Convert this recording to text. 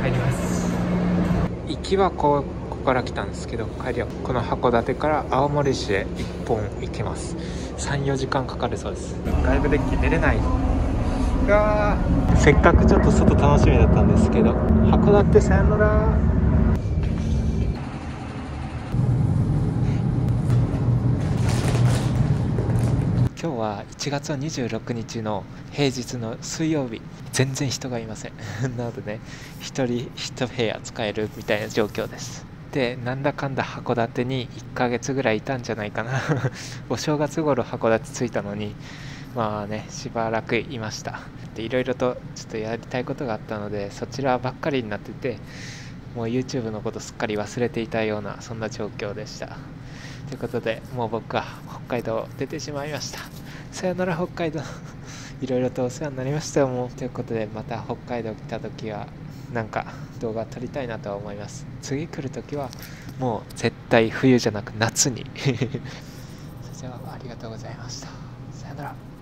帰ります。行きはここから来たんですけど、帰りはこの函館から青森市へ1本行きます。3、4時間かかるそうです。外部デッキ出れない。せっかくちょっと外楽しみだったんですけど、函館さよなら。今日は1月26日の平日の水曜日、全然人がいませんなのでね、1人1部屋使えるみたいな状況です。で、なんだかんだ函館に1ヶ月ぐらいいたんじゃないかなお正月頃函館着いたのに、まあね、しばらくいました。で、いろいろとちょっとやりたいことがあったので、そちらばっかりになってて、もう YouTube のことすっかり忘れていたような、そんな状況でした。ということで、もう僕は北海道出てしまいました。さよなら北海道いろいろとお世話になりましたよ。もうということで、また北海道来た時はなんか動画撮りたいなとは思います。次来る時はもう絶対冬じゃなく夏にそれではありがとうございました。さよなら。